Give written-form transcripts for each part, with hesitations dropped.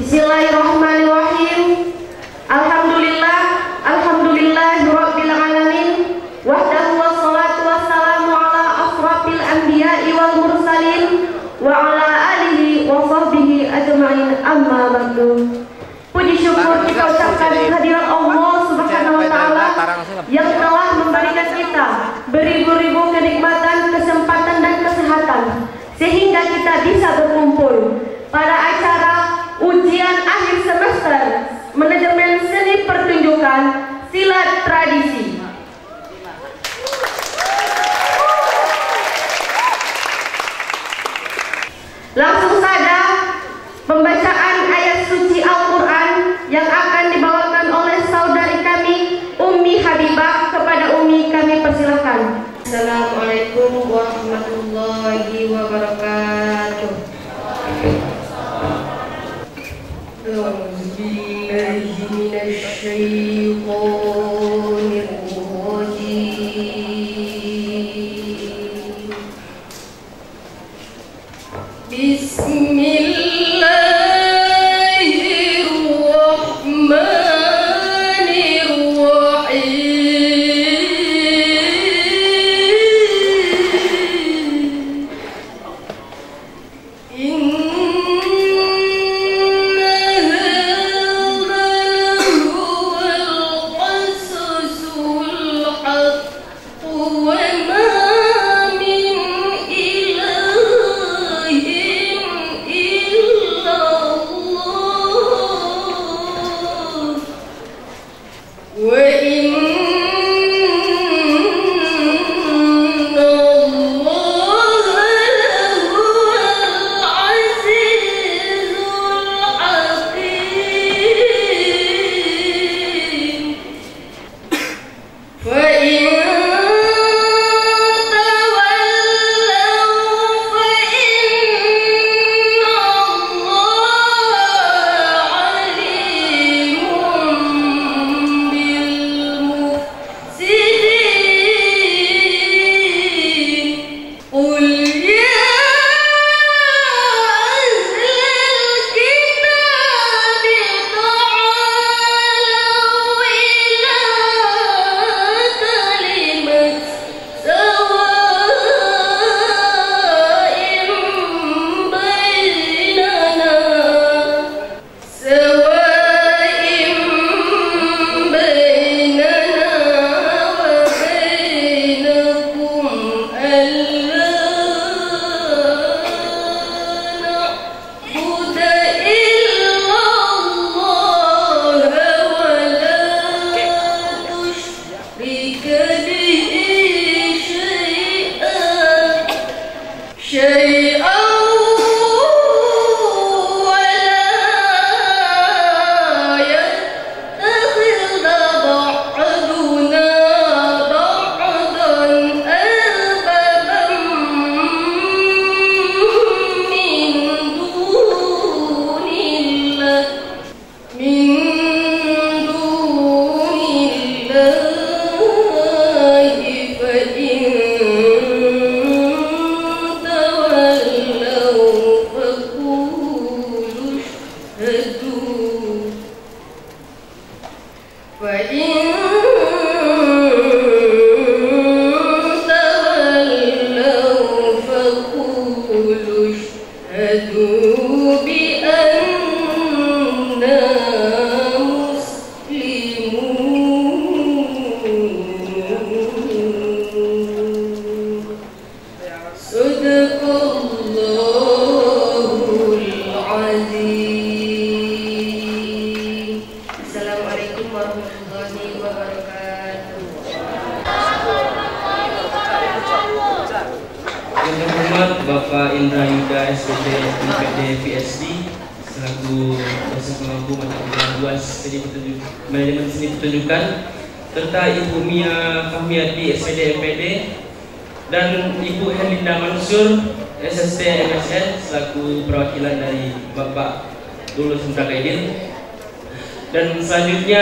Bismillahirrahmanirrahim. Alhamdulillah, alhamdulillahirabbil alamin. Wahdahu wassalatu wassalamu ala asrafil anbiya'i wal mursalin wa ala alihi wa sahbihi ajma'in, amma ba'du. Puji syukur kita ucapkan kehadirat Allah Subhanahu wa taala yang telah memberikan kita beribu-ribu kenikmatan, kesempatan dan kesehatan sehingga kita bisa berkumpul pada acara ujian akhir semester manajemen seni pertunjukan silat tradisi. Langsung saja pembacaan ayat suci Al-Quran yang akan dibawakan oleh saudari kami Ummi Habibah. Kepada Ummi kami persilahkan. Assalamualaikum warahmatullahi wabarakatuh. Bapak Indra Yuda SPT MPD PSD selaku dosen pemangku mata kuliah luas manajemen seni pertunjukan, serta Ibu Mia Fahmiati SPD MPD dan Ibu Herlinda Mansur SST MSN selaku perwakilan dari Bapak Dulur Sendra Kaidin. Dan selanjutnya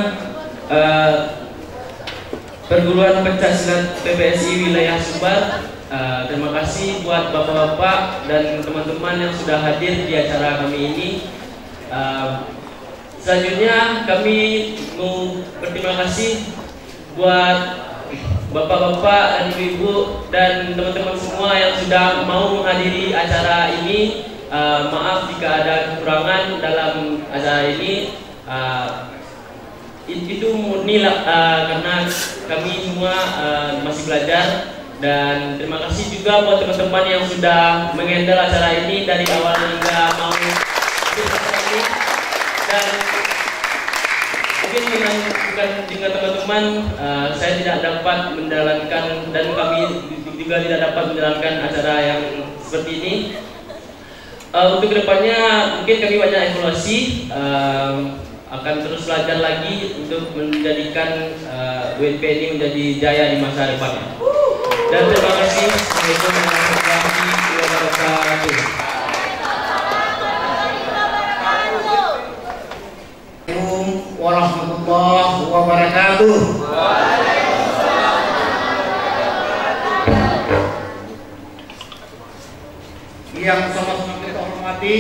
Perguruan Pencaksilat PPSI Wilayah Sumbar. Terima kasih buat bapak-bapak dan teman-teman yang sudah hadir di acara kami ini. Selanjutnya kami mau berterima kasih buat bapak-bapak dan ibu-ibu dan teman-teman semua yang sudah mau menghadiri acara ini. Maaf jika ada kekurangan dalam acara ini. Itu murni karena kami semua masih belajar. Dan terima kasih juga buat teman-teman yang sudah mengendal acara ini dari awal hingga mau ikut acara ini. Dan mungkin dengan teman-teman saya tidak dapat menjalankan dan kami juga tidak dapat menjalankan acara yang seperti ini. Untuk kedepannya mungkin kami banyak evaluasi, akan terus belajar lagi untuk menjadikan UNP ini menjadi jaya di masa depannya. Dan terima kasih. Assalamualaikum warahmatullahi wabarakatuh. Warahmatullahi wabarakatuh. Yang sama-sama kita hormati,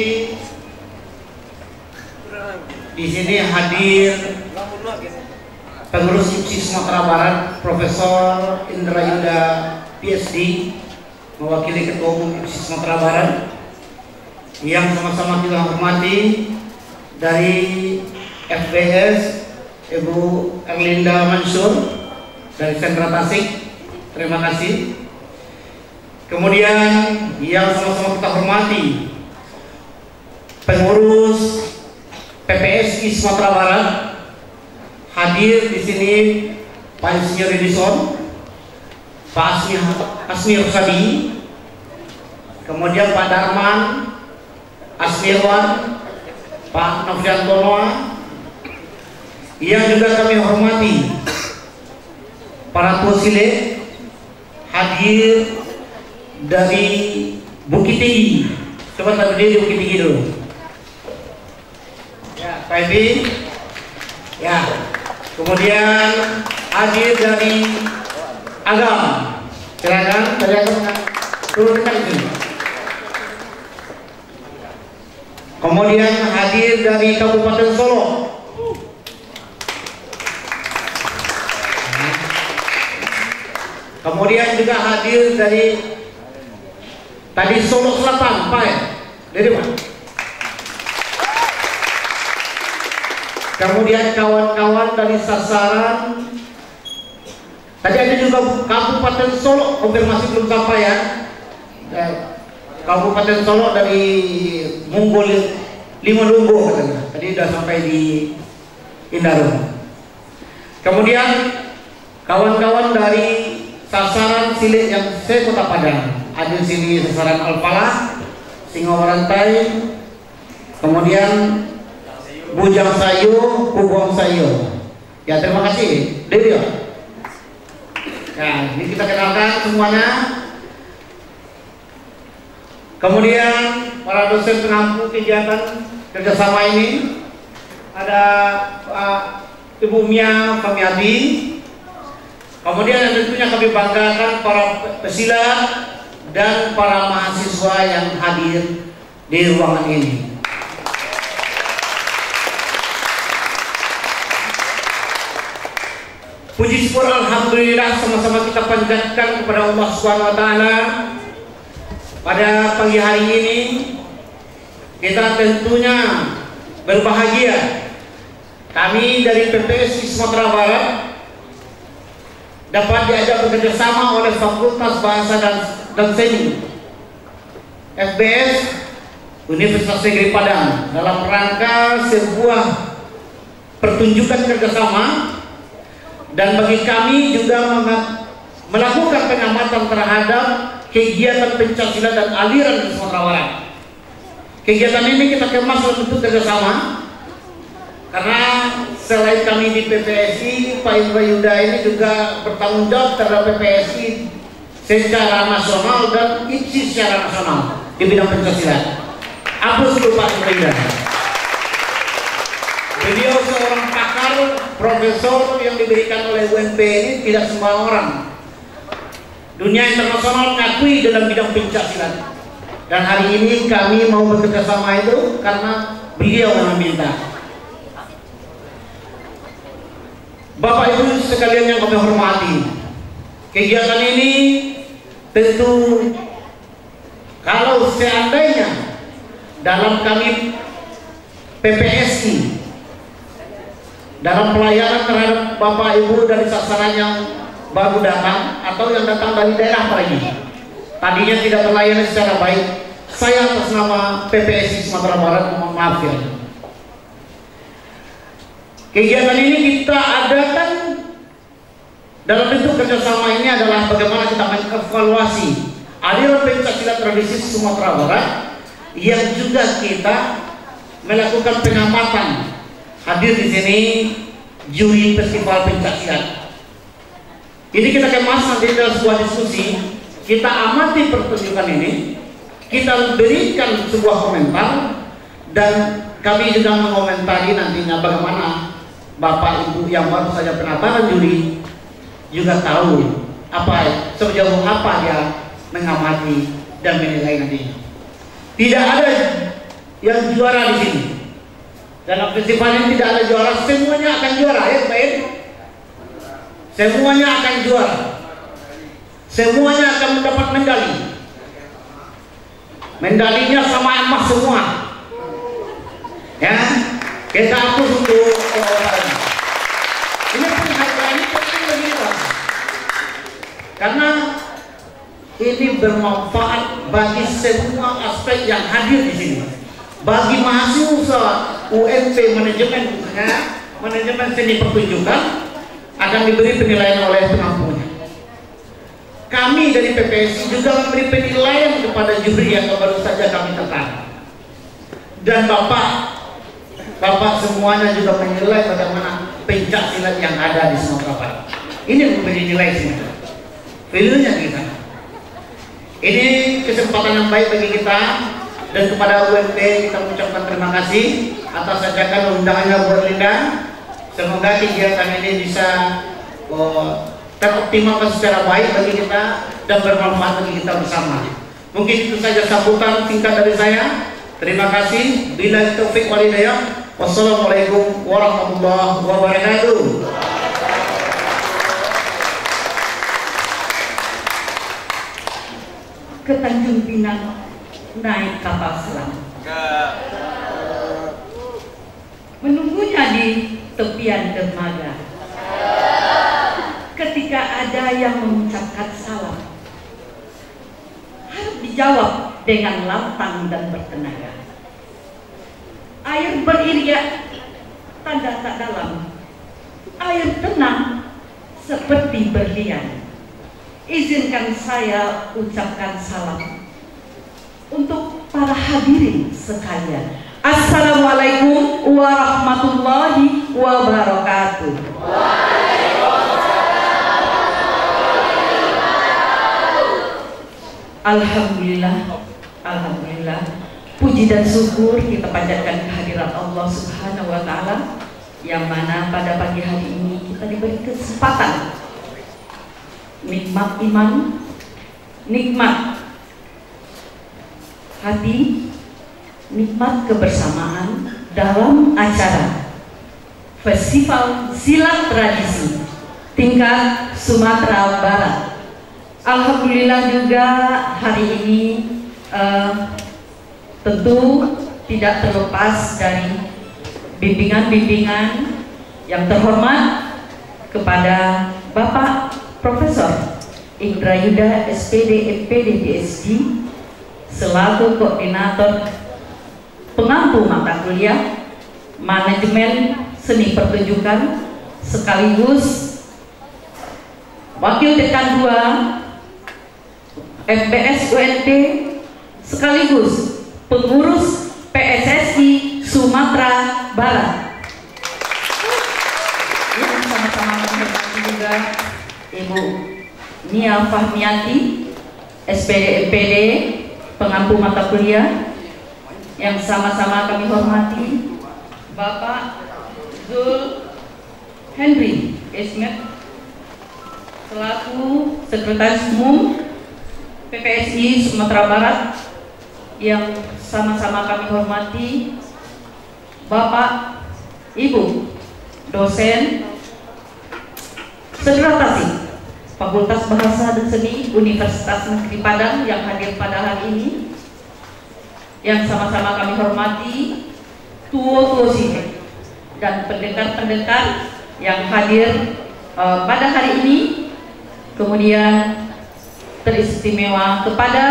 di sini hadir pengurus IPSI Sumatera Barat, Profesor Indra Yuda, PhD, mewakili Ketua Umum IPSI Sumatera Barat. Yang sama-sama kita hormati dari FBS, Ibu Erlinda Mansur dari Sentra Tasik, terima kasih. Kemudian yang sama-sama kita hormati pengurus PPSI Sumatera Barat, hadir di sini Pak Insinyur Edison, Pak Asmi Rusadi, kemudian Pak Darman, Asmirwan, Pak Novriantono, yang juga kami hormati para tusile hadir dari Bukit Tinggi. Coba tak berdiri di Bukit Tinggi dulu. Ya, Pak Ebi. Ya. Kemudian hadir dari Agam. Silakan dari Agam turun ke sini. Kemudian hadir dari Kabupaten Solo. Kemudian juga hadir dari tadi Solo Selatan, Pak ya? Dari mana? Kemudian kawan-kawan dari Sasaran. Tadi ada juga Kabupaten Solo, konfirmasi belum sampai ya. Kabupaten Solo dari Munggul Limalunggo katanya. Tadi sudah sampai di Indarung. Kemudian kawan-kawan dari Sasaran Silik yang Kota Padang, ada di sini Sasaran Al-Falah, Singowarantai, kemudian Bujang Sayu, Kubuang Sayu. Ya, terima kasih, Dewi. Nah, ini kita kenalkan semuanya. Kemudian para dosen pengampu kegiatan kerjasama ini ada Ibu Mia Famiati. Kemudian yang tentunya kami banggakan para pesilat dan para mahasiswa yang hadir di ruangan ini. Puji syukur alhamdulillah sama-sama kita panjatkan kepada Allah Subhanahu wa taala. Pada pagi hari ini kita tentunya berbahagia. Kami dari PPSI Sumatera Barat dapat diajak bekerjasama oleh Fakultas Bahasa dan Seni FBS Universitas Negeri Padang dalam rangka sebuah pertunjukan kerjasama, dan bagi kami juga melakukan pengamatan terhadap kegiatan pencaksilat dan aliran di Sumatera Barat. Kegiatan ini kita kemas dalam bentuk kerjasama, karena selain kami di PPSI, Pak Indra Yuda ini juga bertanggung jawab terhadap PPSI secara nasional dan IPSI secara nasional di bidang pencaksilat. Aplaus untuk Pak Indra Yuda. Beliau seorang pakar, profesor yang diberikan oleh UNP ini tidak sembarang orang. Dunia internasional mengakui dalam bidang pencaksilat. Dan hari ini kami mau bekerja sama itu karena beliau yang meminta. Bapak Ibu sekalian yang kami hormati, kegiatan ini tentu kalau seandainya dalam kami PPSI dalam pelayanan terhadap Bapak Ibu dari sasaran yang baru datang atau yang datang dari daerah lagi, tadinya tidak terlayani secara baik, saya atas nama PPSI Sumatera Barat mohon maaf ya. Kegiatan ini kita adakan dalam bentuk kerjasama ini adalah bagaimana kita mengevaluasi aliran pencaksilat tradisi Sumatera Barat yang juga kita melakukan pengamatan. Hadir di sini juri festival pencaksilat. Ini kita kemas nanti dalam sebuah diskusi, kita amati pertunjukan ini, kita berikan sebuah komentar, dan kami juga mengomentari nantinya bagaimana Bapak Ibu yang baru saja penataran juri juga tahu apa sejauh apa dia mengamati dan menilai nantinya. Tidak ada yang juara di sini. Dalam festival ini tidak ada juara, semuanya akan juara ya Pak. Semuanya akan juara. Semuanya akan mendapat medali. Medalinya sama emas semua. Ya, kita hapus untuk orang. Ini penghargaan ini penting bagi kita. Karena ini bermanfaat bagi semua aspek yang hadir di sini. Bagi mahasiswa UMP manajemen seni pertunjukan akan diberi penilaian oleh pengampunya. Kami dari PPSI juga memberi penilaian kepada juri yang baru saja kami tetap. Dan Bapak semuanya juga menilai bagaimana pencaksilat yang ada di Sumatera Barat. Ini memberi nilai semua. Value-nya kita. Ini kesempatan yang baik bagi kita. Dan kepada UMP kita mengucapkan terima kasih atas ajakan undangannya Bu Erlinda. Semoga kegiatan ini bisa teroptimalkan secara baik bagi kita dan bermanfaat bagi kita bersama. Mungkin itu saja sambutan singkat dari saya. Terima kasih. Billahi taufiq wal hidayah. Wassalamualaikum warahmatullahi wabarakatuh. Ke Tanjung Pinang naik kapal selam, menunggunya di tepian dermaga. Ketika ada yang mengucapkan salam, harus dijawab dengan lantang dan bertenaga. Air beriria, tanda tak dalam. Air tenang, seperti berlian. Izinkan saya ucapkan salam untuk para hadirin sekalian. Assalamualaikum warahmatullahi wabarakatuh. Alhamdulillah, puji dan syukur kita panjatkan kehadirat Allah Subhanahu wa Ta'ala, yang mana pada pagi hari ini kita diberi kesempatan nikmat iman, nikmat hati, nikmat kebersamaan dalam acara Festival Silat Tradisi tingkat Sumatera Barat. Alhamdulillah juga hari ini tentu tidak terlepas dari bimbingan-bimbingan yang terhormat kepada Bapak Profesor Indra Yuda SPD MPD PhD selaku koordinator pengampu mata kuliah manajemen seni pertunjukan sekaligus wakil dekan 2 FBS UNT sekaligus pengurus PSSI Sumatera Barat. Yang sama-sama menghormati juga Ibu Nia Fahmiati SPD MPD pengampu mata kuliah, yang sama-sama kami hormati Bapak Zul Henry Esmet selaku Sekretaris Umum PPSI Sumatera Barat, yang sama-sama kami hormati Bapak, Ibu, dosen Sendera Tasik, Fakultas Bahasa dan Seni Universitas Negeri Padang yang hadir pada hari ini, yang sama-sama kami hormati, tuo-tuo sini, dan pendekar-pendekar yang hadir pada hari ini, kemudian teristimewa kepada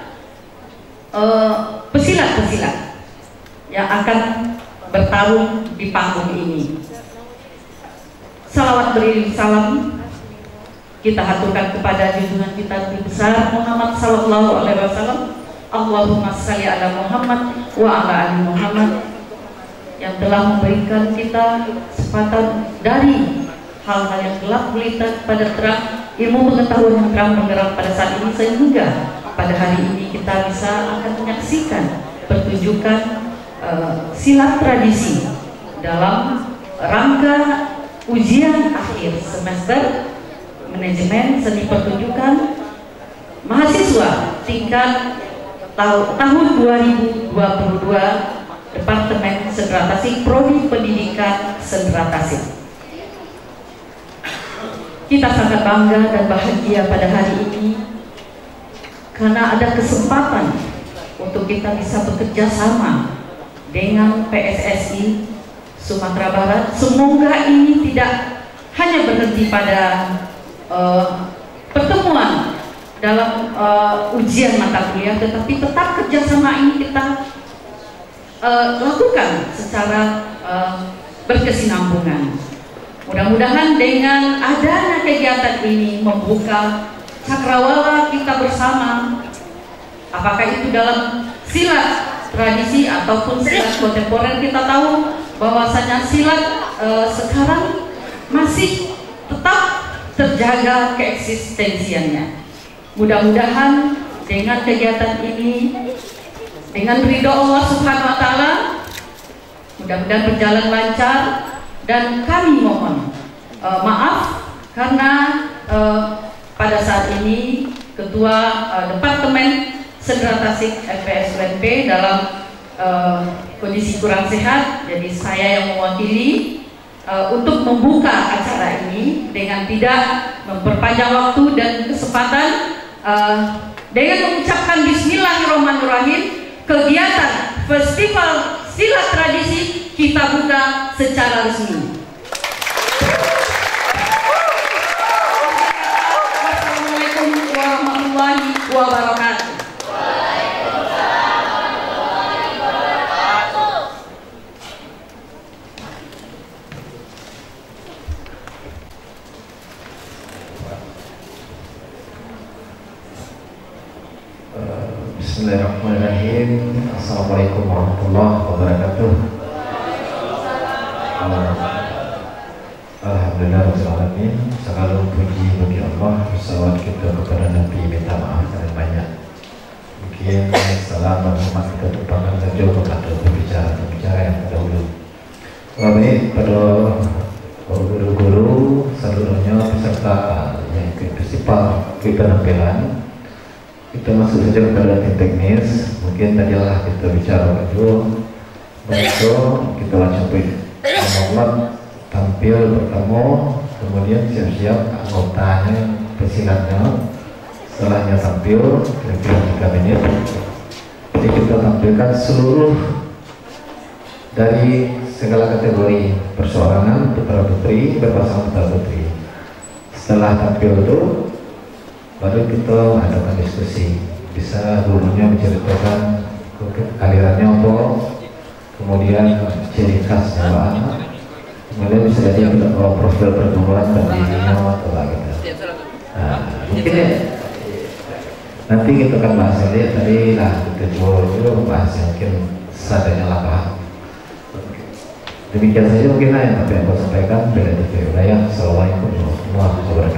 pesilat-pesilat yang akan bertarung di panggung ini. Salawat beriring salam kita haturkan kepada junjungan kita Nabi besar Muhammad sallallahu alaihi wasallam. Allahumma shalli ala Muhammad wa ala ali Muhammad, yang telah memberikan kita kesempatan dari hal-hal yang gelap gulita pada terang, ilmu pengetahuan yang terang bergerak pada saat ini, sehingga pada hari ini kita bisa akan menyaksikan pertunjukan silat tradisi dalam rangka ujian akhir semester manajemen seni pertunjukan mahasiswa tingkat tahun 2022 Departemen Sendera Tasik, Prodi Pendidikan Sendera Tasik. Kita sangat bangga dan bahagia pada hari ini karena ada kesempatan untuk kita bisa bekerja sama dengan PSSI Sumatera Barat. Semoga ini tidak hanya berhenti pada pertemuan dalam ujian mata kuliah, tetapi tetap kerjasama ini kita lakukan secara berkesinambungan. Mudah-mudahan dengan adanya kegiatan ini membuka cakrawala kita bersama, apakah itu dalam silat tradisi ataupun silat kontemporer. Kita tahu bahwasanya silat sekarang masih tetap terjaga keeksistensiannya. Mudah-mudahan dengan kegiatan ini, dengan ridho Allah Subhanahu wa Ta'ala, mudah-mudahan berjalan lancar. Dan kami mohon maaf karena pada saat ini Ketua Departemen Sendera Tasik FPS UNP dalam kondisi kurang sehat, jadi saya yang mewakili untuk membuka acara ini dengan tidak memperpanjang waktu dan kesempatan, dengan mengucapkan Bismillahirrahmanirrahim, kegiatan Festival Silat Tradisi kita buka secara resmi. Wassalamualaikum warahmatullahi wabarakatuh. Bismillahirrahmanirrahim. Assalamualaikum warahmatullahi wabarakatuh. Alhamdulillahirrahmanirrahim. Segala puji bagi Allah, salawat kita kepada Nabi, minta maaf dan banyak. Mungkin salam dan hormat kita tumpahkan saja kepada pembicara yang terdahulu. Baik, pada guru-guru seluruhnya peserta yang ikut festival penampilan. Kita masuk saja kepada tim teknis. Mungkin tadilah kita bicara itu, kita langsung membuat tampil pertama, kemudian siap-siap anggotanya, pesilatnya. Setelahnya tampil kira-kira 3 menit. Jadi kita tampilkan seluruh dari segala kategori perseorangan, putra putri, berpasangan putra putri. Setelah tampil itu baru kita adakan diskusi, bisa gurunya menceritakan alirannya apa, kemudian ciri khasnya apa, kemudian bisa jadi profil pergumulan pendirinya atau gitu. Nah, mungkin ya, nanti kita akan bahas aja tadi lah, kita coba bahas yang mungkin seadanya lah paham. Demikian saja mungkin yang tapi aku sampaikan. Bila itu wilayah. Assalamualaikum warahmatullahi wabarakatuh.